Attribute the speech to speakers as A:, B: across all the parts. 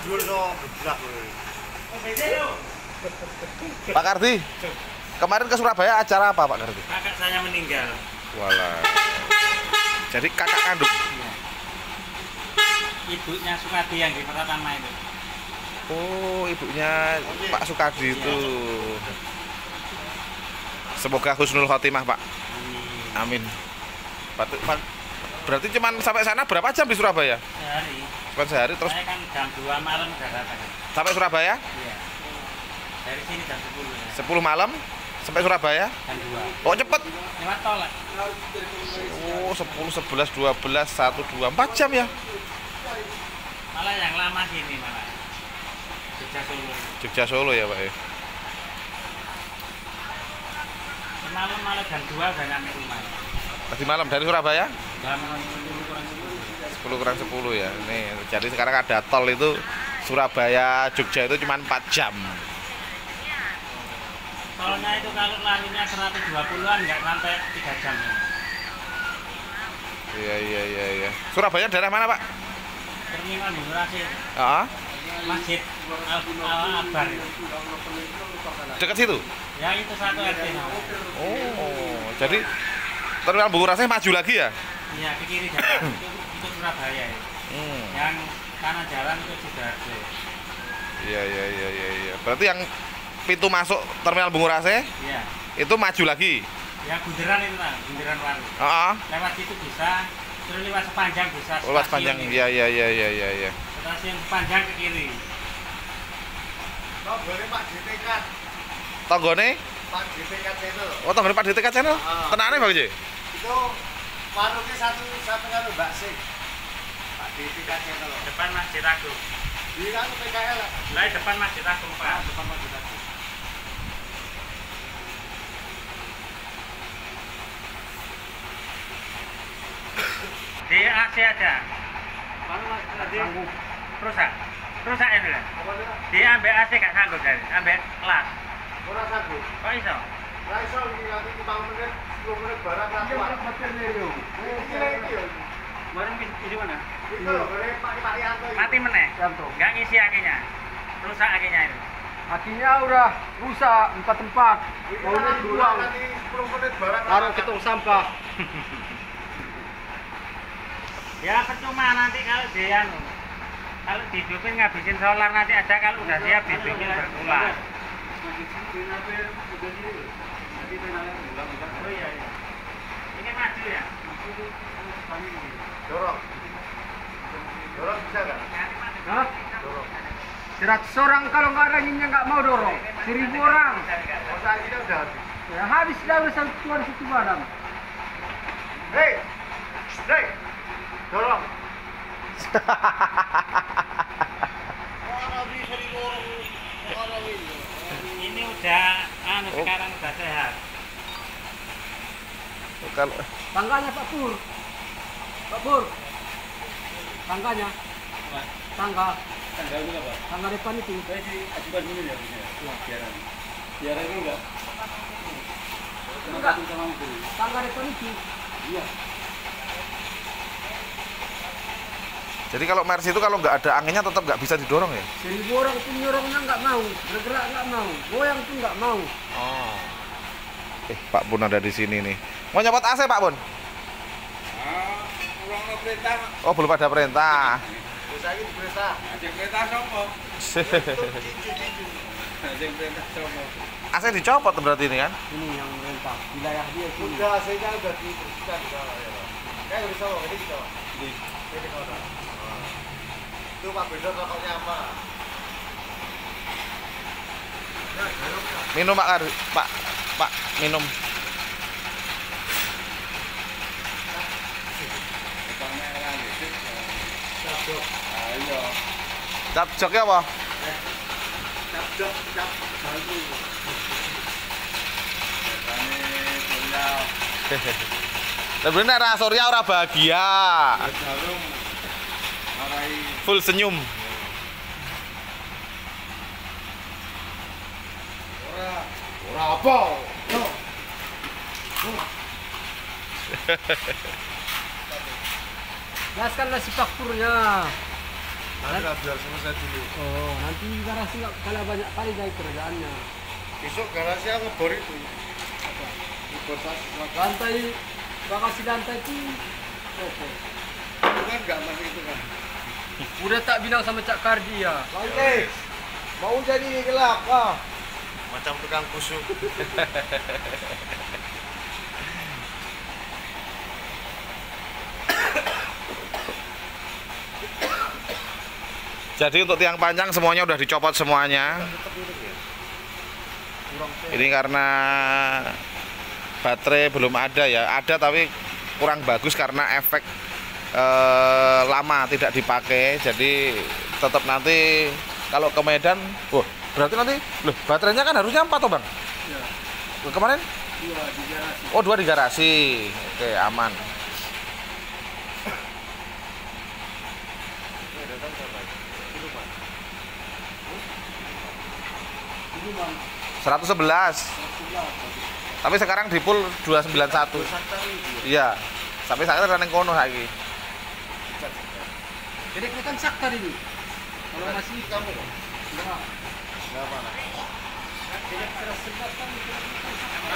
A: Pak Kardi, kemarin ke Surabaya acara apa Pak Kardi?
B: Kakak saya meninggal.
A: Walah. Jadi kakak kandung?
B: Iya. Ibunya Sukadi yang di pertama itu.
A: Oh, ibunya Pak Sukadi itu. Semoga husnul khotimah Pak. Amin. Berarti cuman sampai sana berapa jam di Surabaya?
B: Sehari.
A: Cuma sehari terus?
B: Saya kan jam 2 malam udah datang.
A: Sampai Surabaya?
B: Iya. Dari sini jam 10 ya.
A: 10 malam sampai Surabaya?
B: Jam 2.
A: Oh cepet?
B: Lewat tol lah.
A: Oh 10, 11, 12, 1, 2, 4 jam ya?
B: Malah yang lama sini malah. Jogja Solo.
A: Jogja Solo ya Pak ya?
B: Malam malah jam 2 udah nyampe rumah.
A: Tadi malam dari Surabaya?
B: Jam 10 kurang 10.
A: 10 kurang 10 ya. Nih, jadi sekarang ada tol itu Surabaya Jogja itu cuma 4 jam.
B: Tolnya itu kalau larinya 120-an nggak sampai 3 jam.
A: Iya. Surabaya daerah mana Pak?
B: Terminal Bungurasi.
A: Ah,
B: Masjid Al-Akbar.
A: dekat situ.
B: Ya itu satu RT.
A: Oh, jadi terminal Bungurasi maju lagi ya?
B: Iya ke kiri jalan itu Surabaya. Ya. Yang kanan jalan itu Sidoarjo.
A: Iya. Berarti yang pintu masuk terminal Bungurasi
B: Iya.
A: itu maju lagi.
B: Ya bundaran itu lah, bundaran Waru.
A: Ah,
B: Lewat situ bisa, terus lewat sepanjang bisa.
A: lewat panjang. Iya.
B: Stasiun sepanjang ke kiri.
C: Tonggone Pak DTK.
A: Tonggone?
C: Pak DTK Channel.
A: Oh, tonggone Pak DTK Channel. Tenane Bang Ji.
C: Itu warungnya satu karo Mbak Sing. Pak DTK Channel.
B: Depan Masjid Agung.
C: Di kan PKL.
B: Lah depan Masjid Agung Pak.
C: Depan Masjid Agung.
B: Di AC ada.
C: Mana Mas? Tadi
B: Rusak itu lah. Dia ambil AC gak sanggup dari, ambil kelas.
C: ora sanggup.
B: Kok iso?
C: Lah iso iki nanti 5 menit, 10 menit barang ra kuat.
B: Barang di mana?
C: Itu bare Pak Yanto.
B: Mati meneh.
D: Yanto.
B: Enggak ngisi akinya. Rusak akinya itu.
D: Akhirnya udah rusak tempat-tempat. Maunya dibuang.
C: Nanti 10 menit barang
D: Taruh ke tong sampah.
B: Ya percuma nanti kalau dia kalau dihidupin ngabisin solar nanti aja kalau udah siap dibikin berulang. Oh iya. Ini maju ya?
C: dorong. Dorong bisa enggak?
D: Hah? 100 orang kalau nggak ada anjingnya nggak mau dorong. 1000 orang.
C: Masa ini udah habis.
D: Ya habis dah urusan keluar situ barang.
C: Hei. Hei. Dorong.
B: Ini udah sekarang udah sehat.
A: Kalau
D: Tangganya Pak Pur. Pak Pur. Tangganya. Tangga.
B: Tanggal itu apa?
D: Tangga depan itu.
B: Saya diajukan dulu ya, biaran. Biaran ini enggak?
D: Enggak. Tangga depan itu.
B: Iya.
A: jadi kalau Mercy itu kalau nggak ada anginnya tetap nggak bisa didorong ya?
D: 1000 orang pun nyorongnya nggak mau. Bergerak nggak mau. Goyang pun nggak mau.
A: Oh. Pak Pun ada di sini nih. Mau nyopot AC Pak Pun?
B: Orang no perintah.
A: Oh belum ada perintah.
C: Bisa iki diperintah.
B: Ada perintah sopo? Ada perintah sopo?
A: AC dicopot berarti ini kan?
D: Ini yang merintah. Wilayah dia itu.
C: Udah AC-nya udah dibersihkan di sana ya. Kayak bisa kok ini kita. Ini kita. Itu Pak Bedor rokoknya apa?
A: Minum Pak Kardi. Pak minum.
B: Ayo.
A: Cap joknya apa?
C: Cap bantu.
A: Tapi nek ra Surya ora bahagia. Full senyum.
C: Ora apa?
D: Gaskan nasi Pak Purnya.
C: Nanti biar selesai dulu.
D: Oh, nanti garasi nggak kalah banyak kali dari kerjaannya.
C: Besok garasi yang ngebor itu. Ngebor
D: Lantai, bagasi lantai itu, oke.
C: itu kan nggak masuk itu kan.
D: Udah tak bilang sama Cak Kardi ya.
C: Lantai, mau jadi gelap ah. Macam tukang kusuk.
A: Jadi untuk tiang panjang semuanya udah dicopot semuanya. Ini karena baterai belum ada ya. Ada tapi kurang bagus karena efek lama tidak dipakai. Jadi tetap nanti kalau ke Medan, berarti nanti loh baterainya kan harusnya 4 toh Bang?
D: Iya.
A: Kemarin?
D: 2 di garasi.
A: Oh 2 di garasi. Oke aman.
D: Ini Bang,
A: 111. Tapi sekarang di pool 291. Iya. Sampai saat ini kono lagi.
D: jadi kelihatan saktar ini. Kalau masih
C: kamu
D: enggak.
C: nggak apa.
D: Jadi 111 kan kelihatan saktar.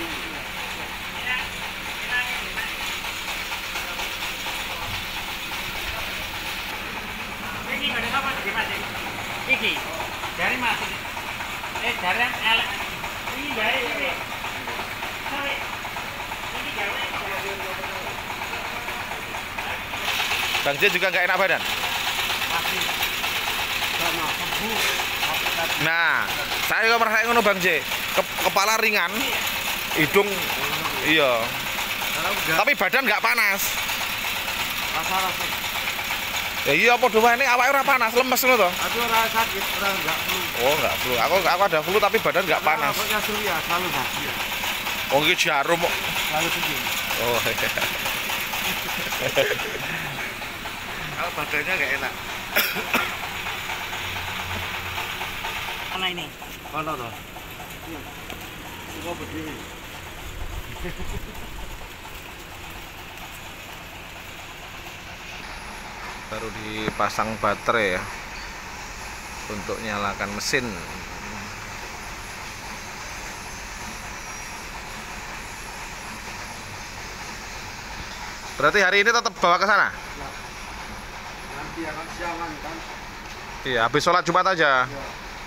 B: Iki ada apa di Mas? Iki dari Mas. Dari yang elek. Ini dari ini. Sorry. Ini gawe.
A: Bang J juga nggak enak badan.
B: Masih
D: Sama kebu.
A: Nah, saya juga merasa ngono Bang J. Kepala ringan, hidung iya. Tapi badan nggak panas.
C: Rasa-rasa.
A: Ya iya apa doa ini awake ora panas, lemes ngono to.
C: Aku rasa sakit, orang nggak flu.
A: Oh, nggak flu. Aku ada flu tapi badan nggak panas.
C: Pokoknya surya selalu bahagia.
A: Oh, iki jarum kok.
C: Selalu senyum.
A: Oh.
C: Kalau badannya nggak enak.
B: mana ini?
C: Mana tuh? Coba berdiri.
A: Baru dipasang baterai ya untuk nyalakan mesin. Berarti hari ini tetap bawa ke sana?
C: Nanti akan siangan kan?
A: Iya, habis sholat Jumat aja.
C: Ya.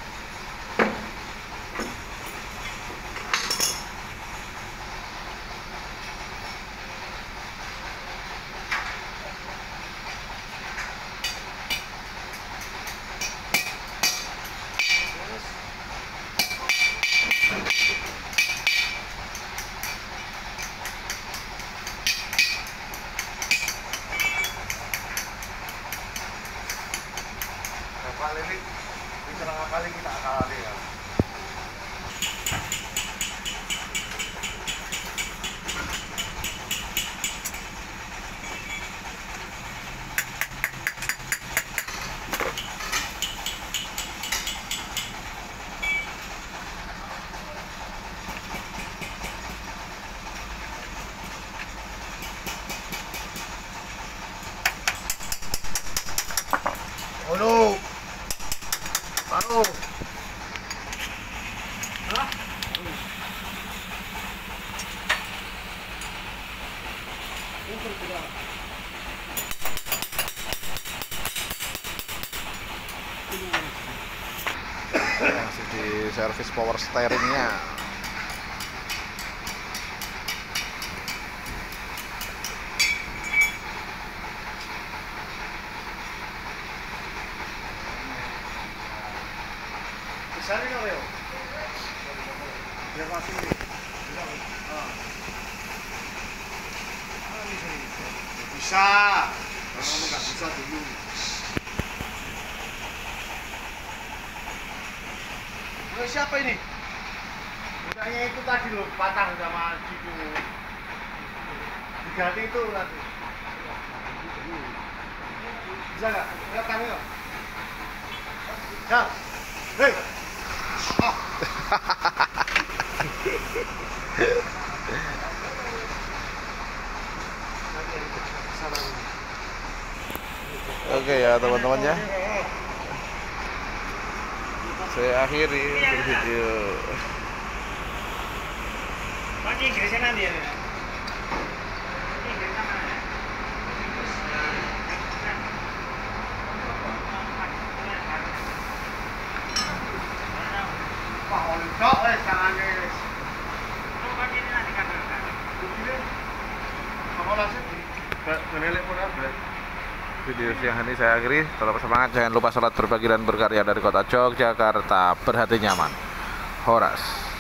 C: Kapal ini diserang kali kita kali ya. Oh no. Taruh.
D: Hah?
A: Masih di servis power steeringnya.
C: Bisa nih Leo. Biar masuk nih. Bisa. Kalau kamu nggak bisa dulu. Ini siapa ini? Udahnya itu tadi loh, patah sama Ciku. Diganti itu nanti. Bisa nggak? Lihat kami nggak? Ya. Hei.
A: Oke ya teman-teman ya. saya akhiri untuk video.
B: Pak Inggrisnya nanti ya. Inggris sama.
D: Pak Ondok jangan guys.
B: Pak ini nanti kan.
C: Apa langsung di menelek pun apa?
A: Video siang ini saya akhiri. Tetap semangat, jangan lupa sholat berbagi dan berkarya dari kota Yogyakarta. Berhati nyaman. Horas.